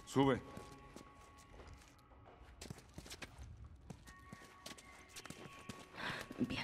Sube. Bien.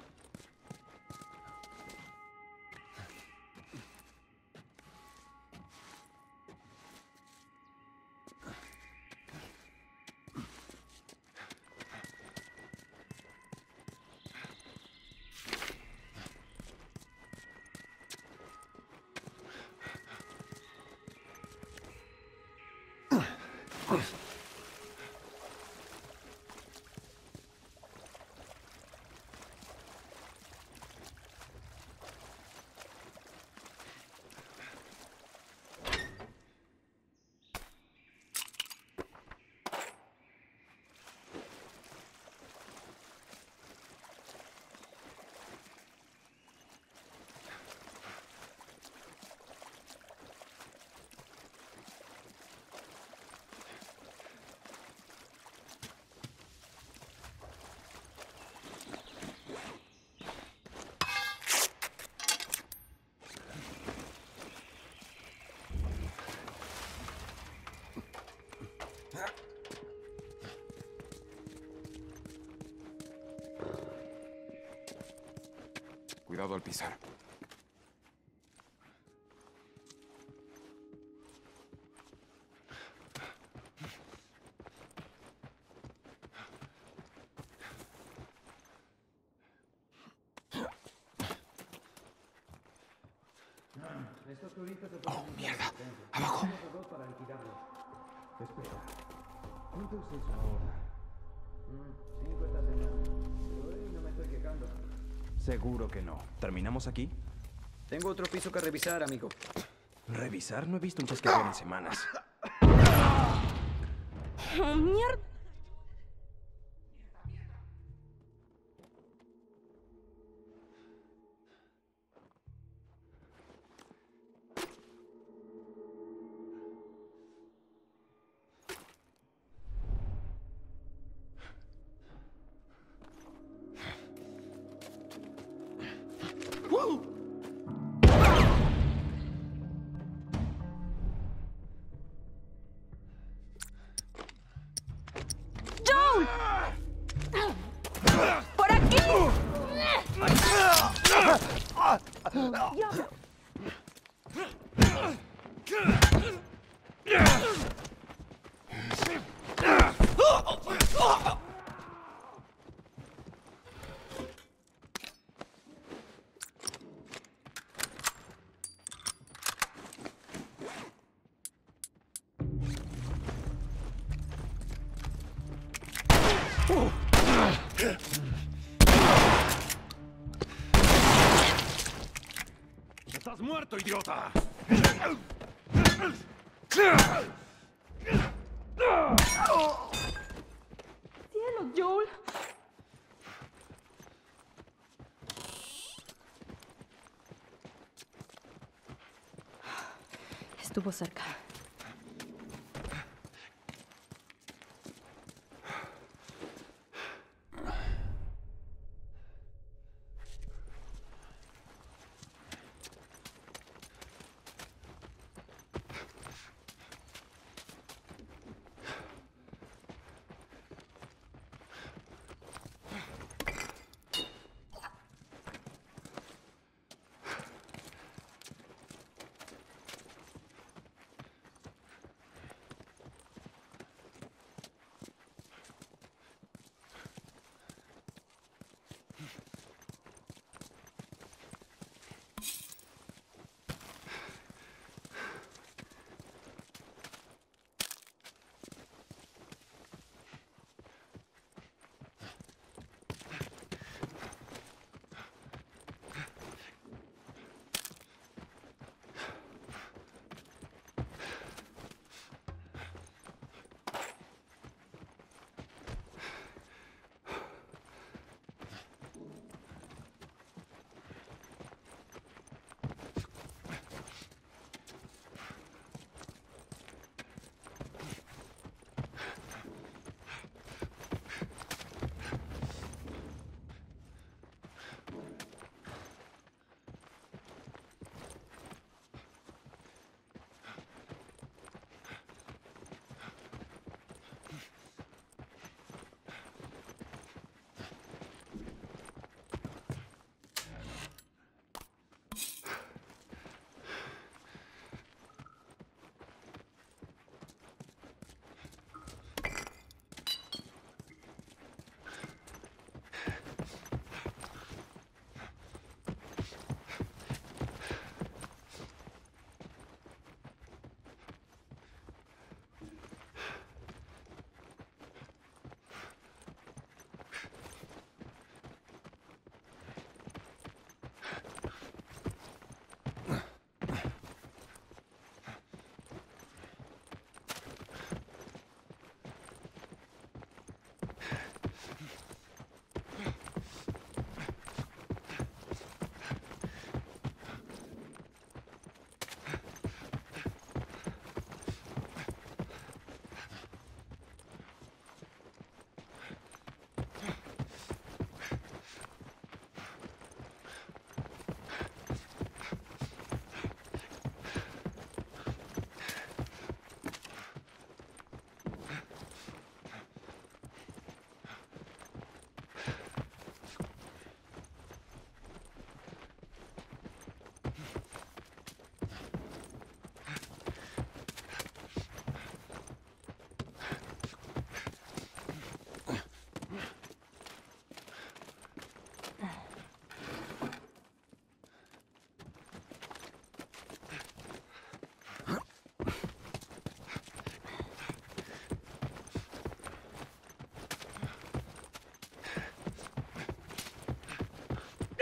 Cuidado al pisar. Oh, mierda. Abajo. Espera. ¿Cuánto es eso ahora? 5 esta semana. Pero no me estoy quejando. Seguro que no. ¿Terminamos aquí? Tengo otro piso que revisar, amigo. ¿Revisar? No he visto un chasqueador en semanas. ¡Mierda! ¡Por aquí! ¡Diablo! ¡Estás muerto, idiota! ¡Cielo, Joel! Estuvo cerca.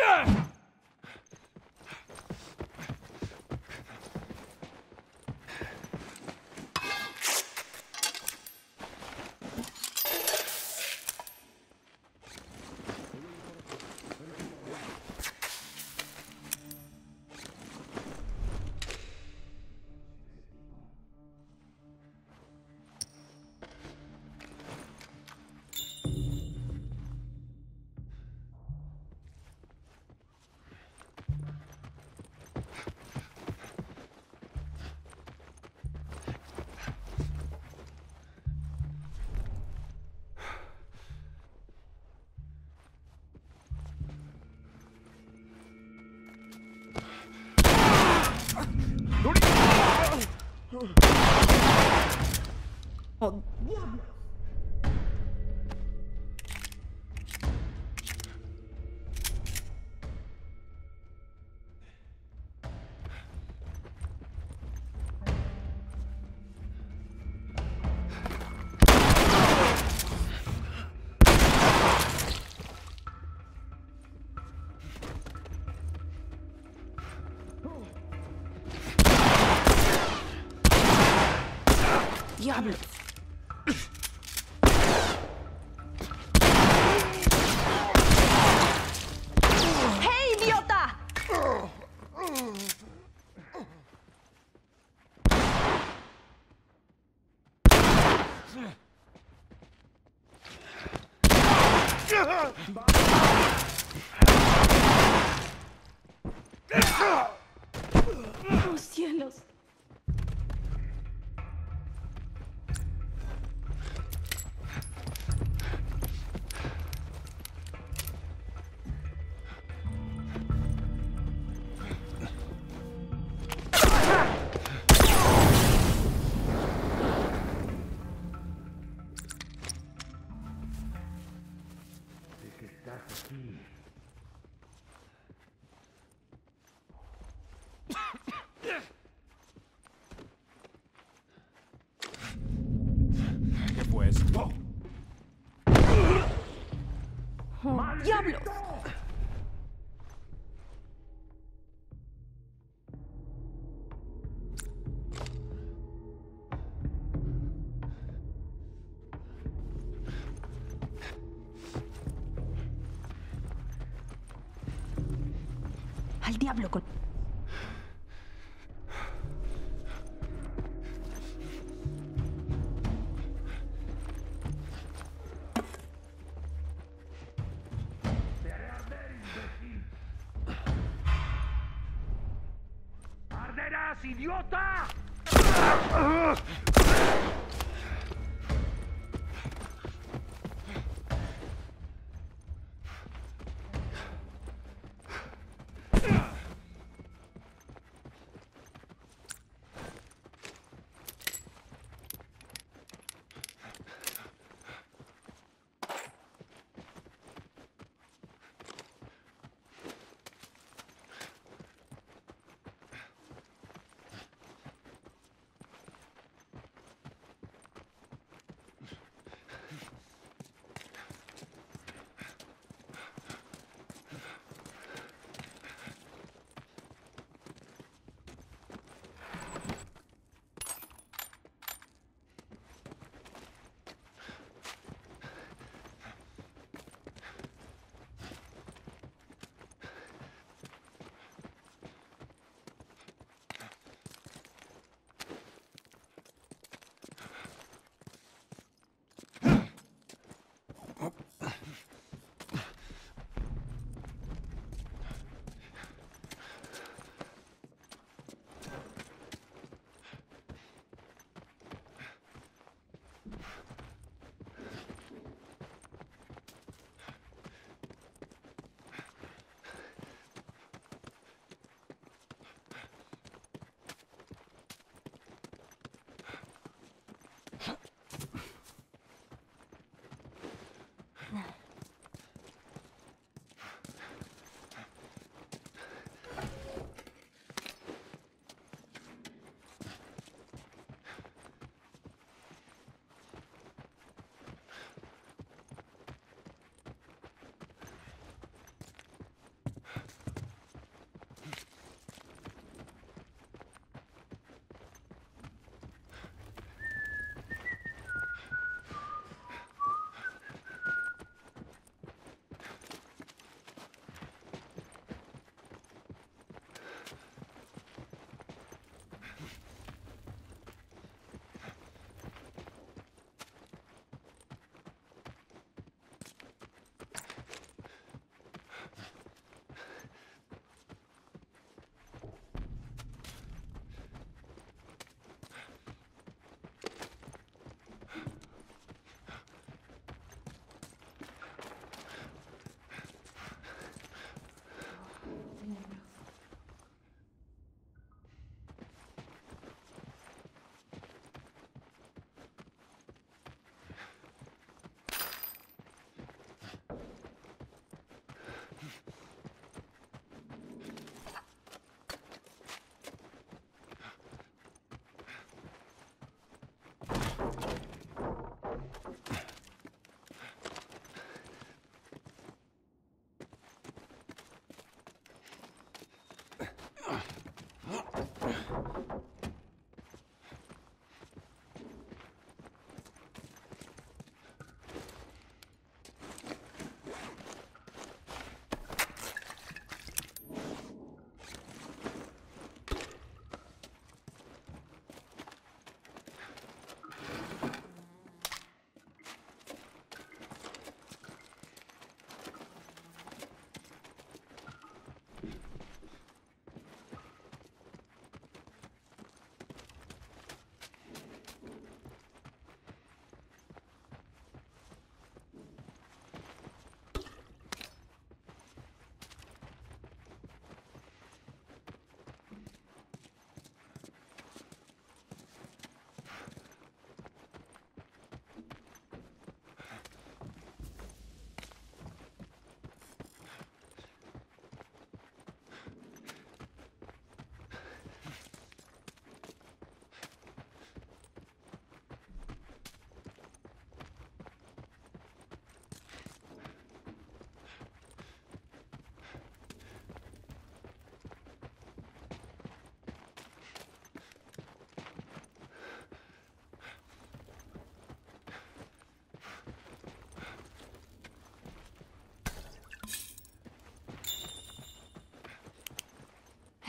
¡Oh, diablo! ¡Diablos! ¡Hey, idiota! ¡Oh, cielos! ¿Qué fue esto? ¡Oh, diablos! Al diablo con... ¡Arderás, idiota!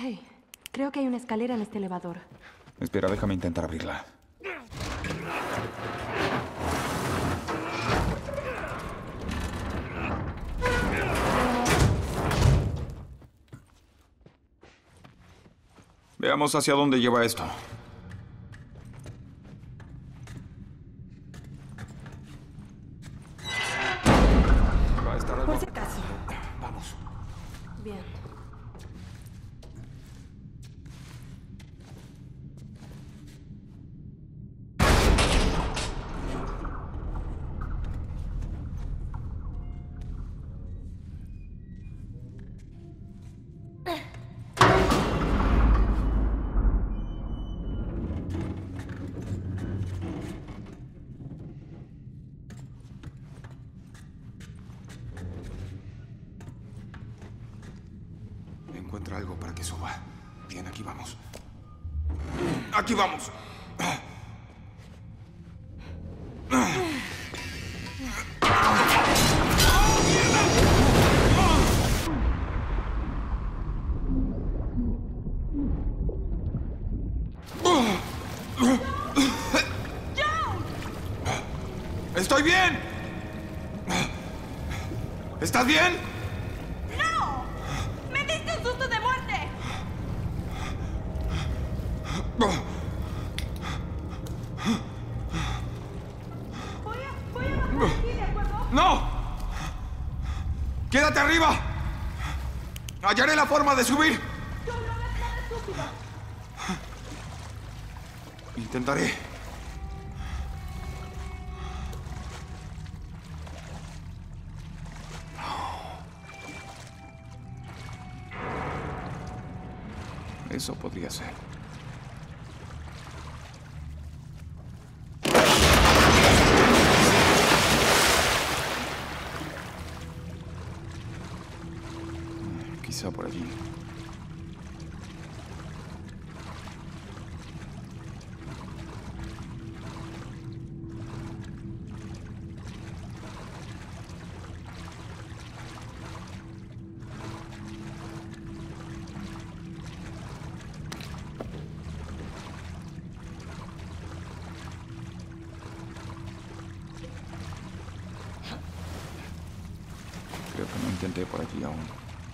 Hey, creo que hay una escalera en este elevador. Espera, déjame intentar abrirla. Veamos hacia dónde lleva esto. Va a estar algo... Por si acaso. Vamos. Bien. Encuentra algo para que suba. Bien, aquí vamos. ¡Aquí vamos! ¡Estoy bien! ¿Estás bien? ¡No! ¡Me diste un susto de muerte! Voy a bajar aquí, ¿de acuerdo? ¡No! ¡Quédate arriba! Hallaré la forma de subir. ¡No hagas nada estúpido! Intentaré. Eso podría ser. Quizá por allí. Creo que no intenté por allí aún.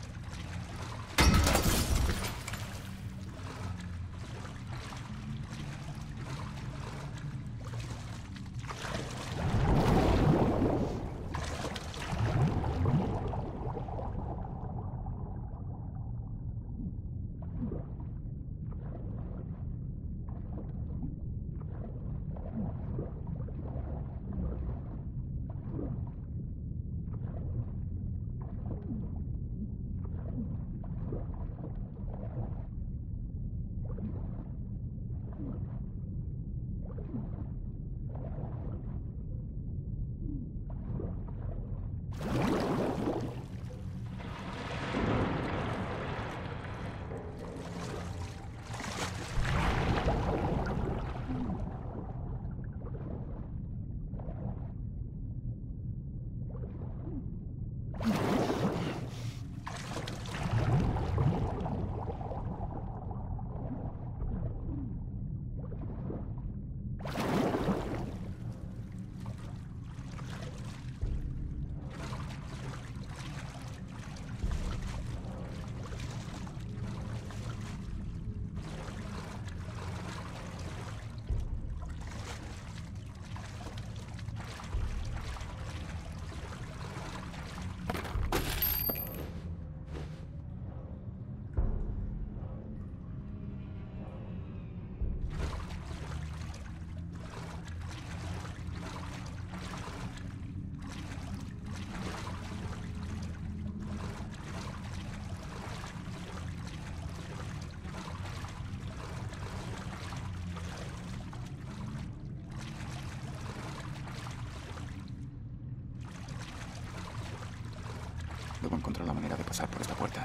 Debo encontrar la manera de pasar por esta puerta.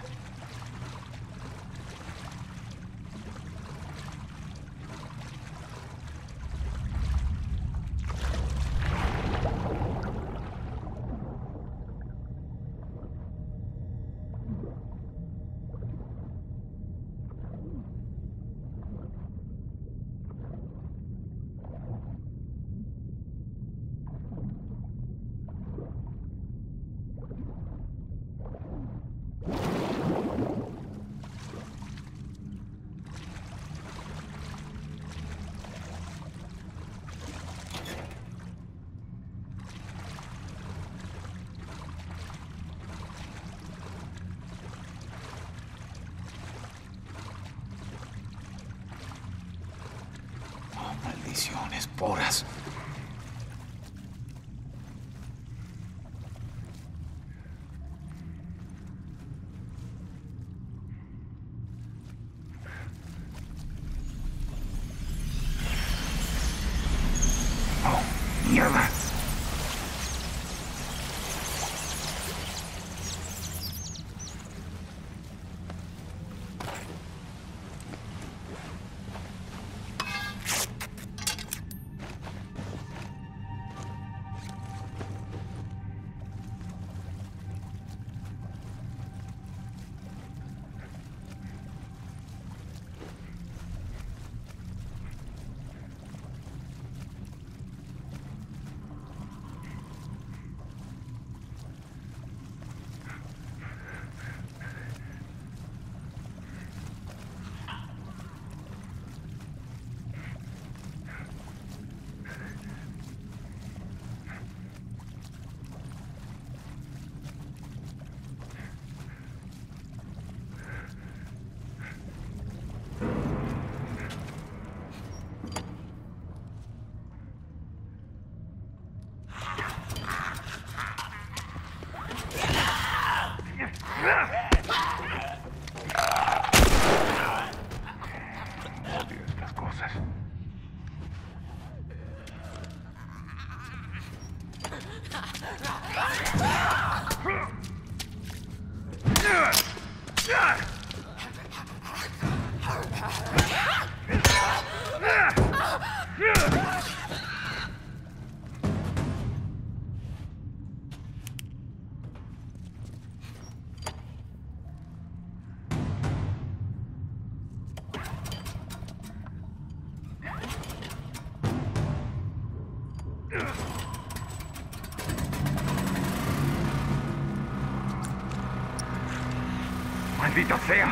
Maldición, esporas. Oh, mierda. Odio estas cosas. ¡Maldita sea!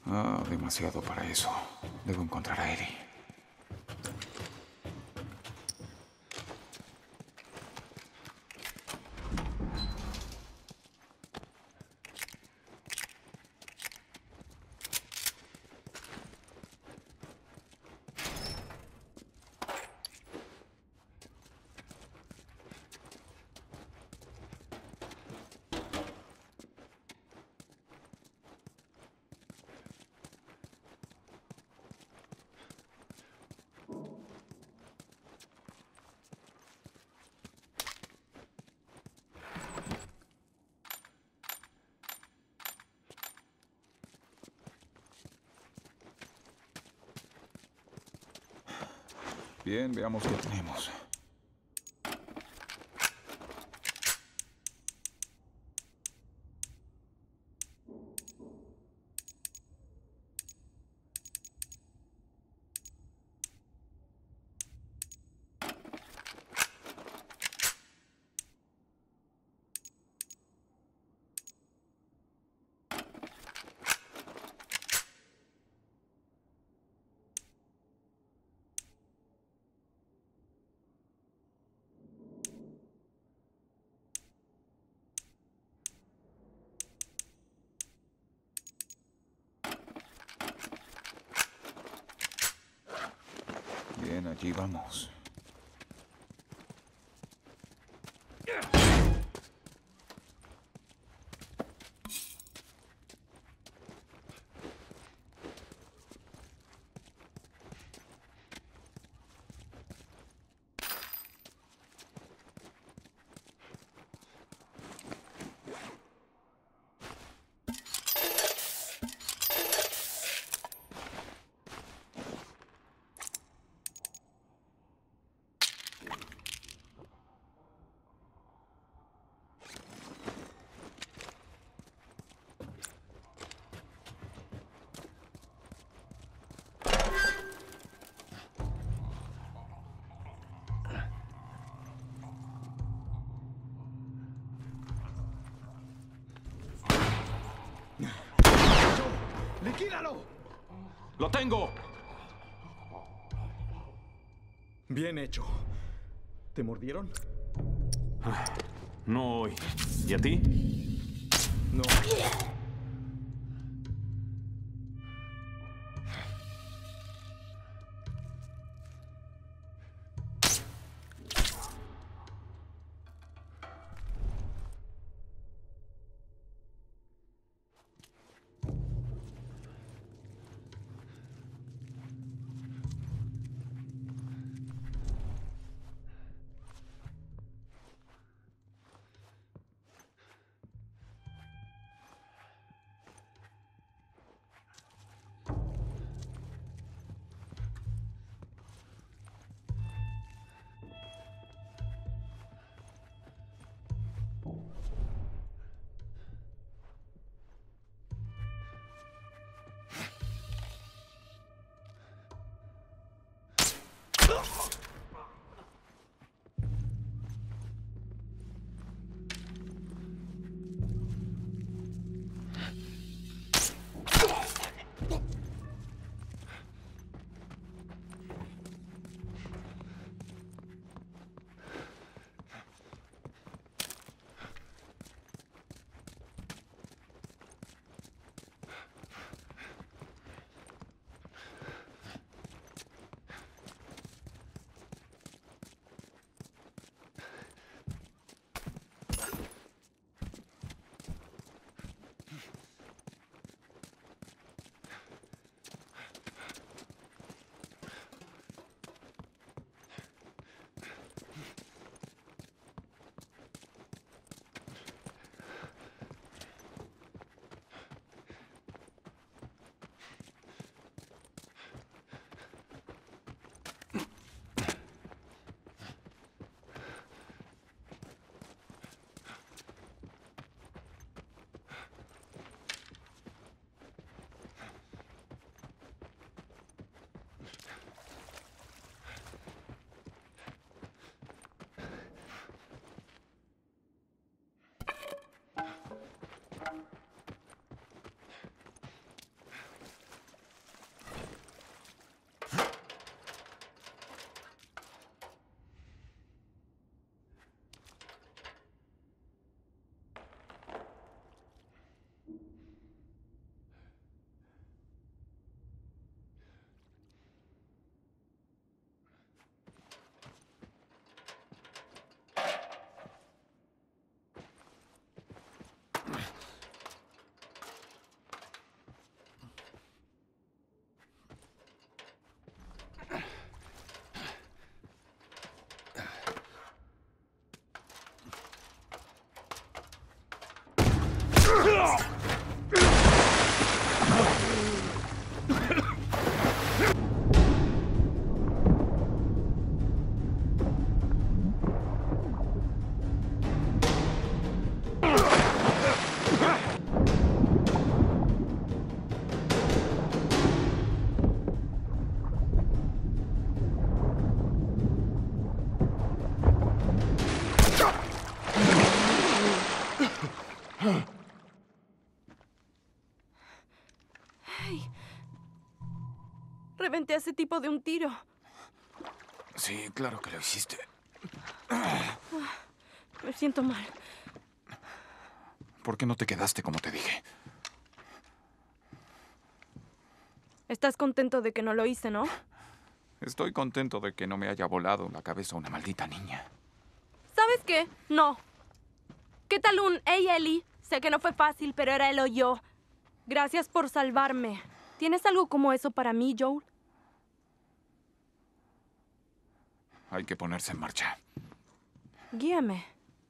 Demasiado para eso. Debo encontrar a Ellie. Bien, veamos qué tenemos. Bien, allí vamos. ¡Liquídalo! ¡Lo tengo! Bien hecho. ¿Te mordieron? No hoy. ¿Y a ti? No. Ay. Reventé a ese tipo de un tiro. Sí, claro que lo hiciste. Me siento mal. ¿Por qué no te quedaste como te dije? ¿Estás contento de que no lo hice, no? Estoy contento de que no me haya volado la cabeza una maldita niña. ¿Sabes qué? No. ¿Qué tal un hey, Ellie? Sé que no fue fácil, pero era él o yo. Gracias por salvarme. ¿Tienes algo como eso para mí, Joel? Hay que ponerse en marcha. Guíame.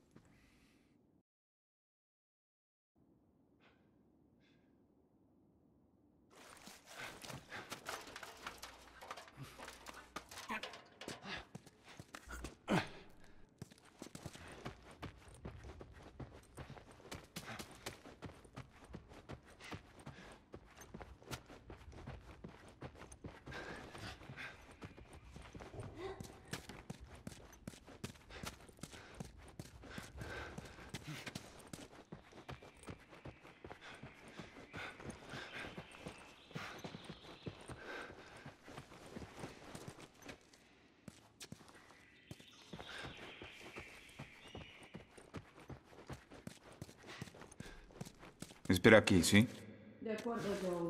Espera aquí, ¿sí? De acuerdo, Joel.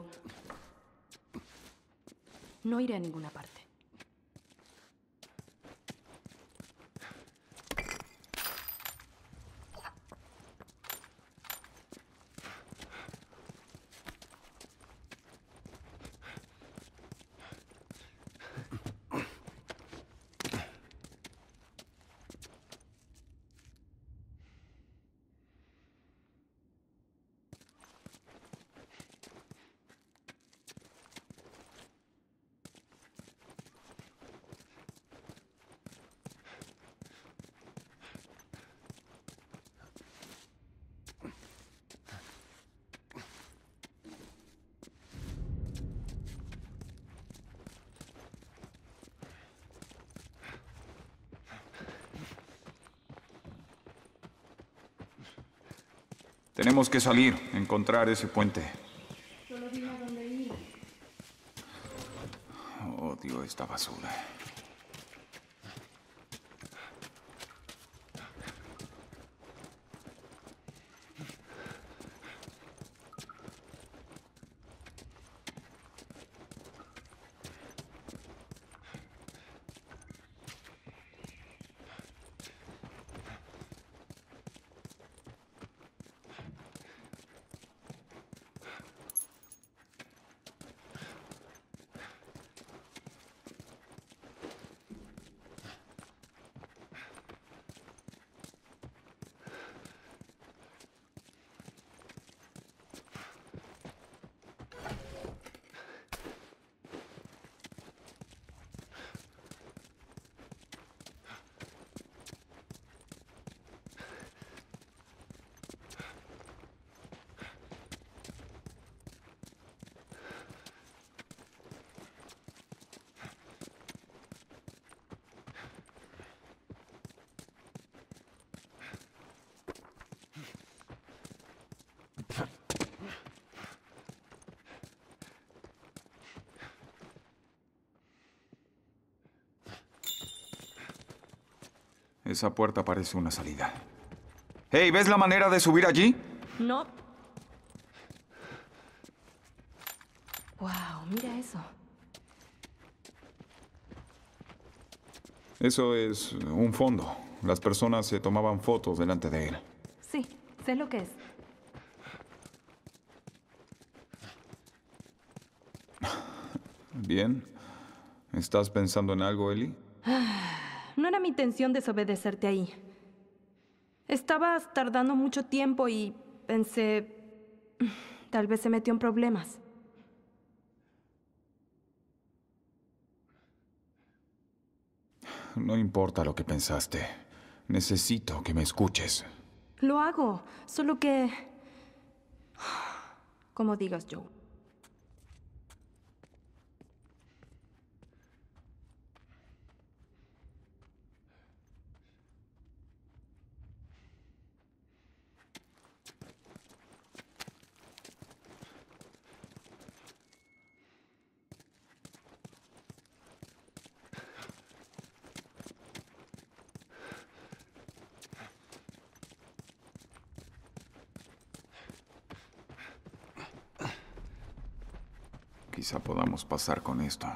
No iré a ninguna parte. Tenemos que salir, encontrar ese puente. Solo dime a dónde ir. Odio esta basura. Esa puerta parece una salida. Hey, ¿ves la manera de subir allí? No. Wow, mira eso. Eso es un fondo. Las personas se tomaban fotos delante de él. Sí, sé lo que es. Bien. ¿Estás pensando en algo, Ellie? No era mi intención desobedecerte ahí. Estabas tardando mucho tiempo y pensé... Tal vez se metió en problemas. No importa lo que pensaste. Necesito que me escuches. Lo hago, solo que... Como digas, Joe. Quizá podamos pasar con esto.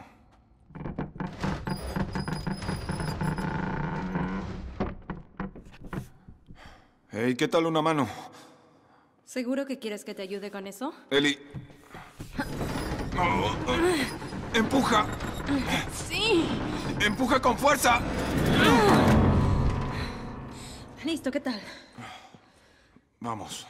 Hey, ¿qué tal una mano? ¿Seguro que quieres que te ayude con eso? Ellie. ¡Empuja! Sí. ¡Empuja con fuerza! Listo, ¿qué tal? Vamos.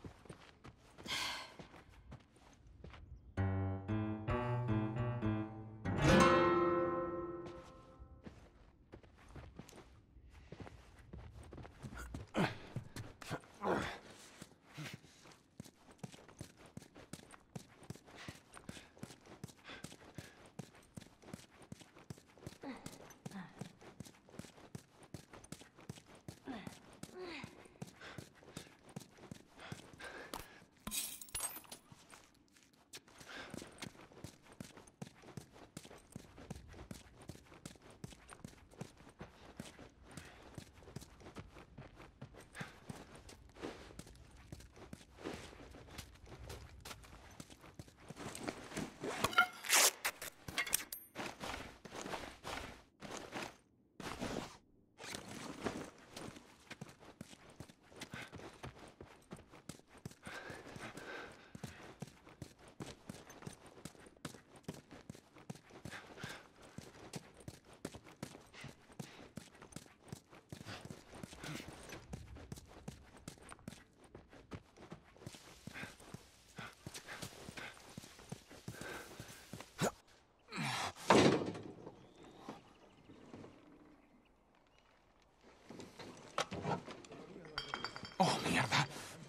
¡Oh, mierda!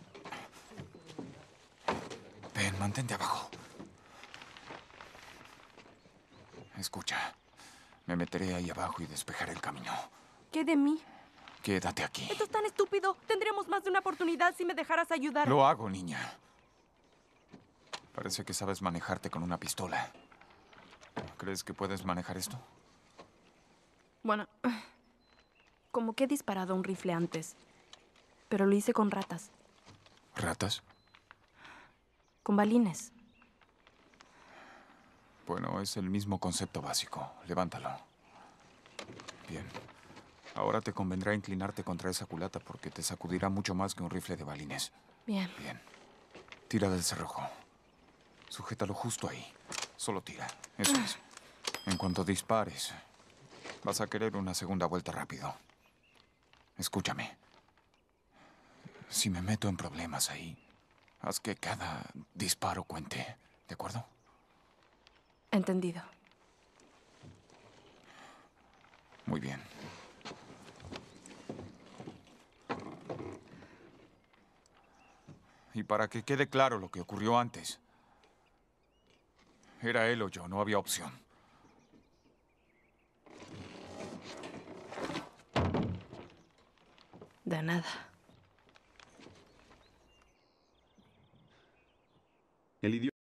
Ven, mantente abajo. Escucha, me meteré ahí abajo y despejaré el camino. ¿Qué de mí? Quédate aquí. Esto es tan estúpido. Tendríamos más de una oportunidad si me dejaras ayudar. Lo hago, niña. Parece que sabes manejarte con una pistola. ¿Crees que puedes manejar esto? Bueno, como que he disparado un rifle antes. Pero lo hice con ratas. ¿Ratas? Con balines. Bueno, es el mismo concepto básico. Levántalo. Bien. Ahora te convendrá inclinarte contra esa culata porque te sacudirá mucho más que un rifle de balines. Bien. Bien. Tira del cerrojo. Sujétalo justo ahí. Solo tira. Eso es. En cuanto dispares, vas a querer una segunda vuelta rápido. Escúchame. Si me meto en problemas ahí, haz que cada disparo cuente. ¿De acuerdo? Entendido. Muy bien. Y para que quede claro lo que ocurrió antes, era él o yo, no había opción. De nada. El idioma